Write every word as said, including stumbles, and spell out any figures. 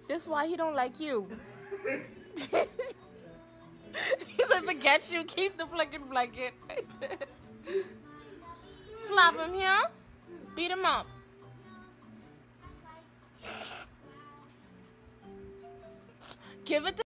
That's why he don't like you. He said, forget you, keep the flicking blanket. Slap him here. Beat him up. Give it to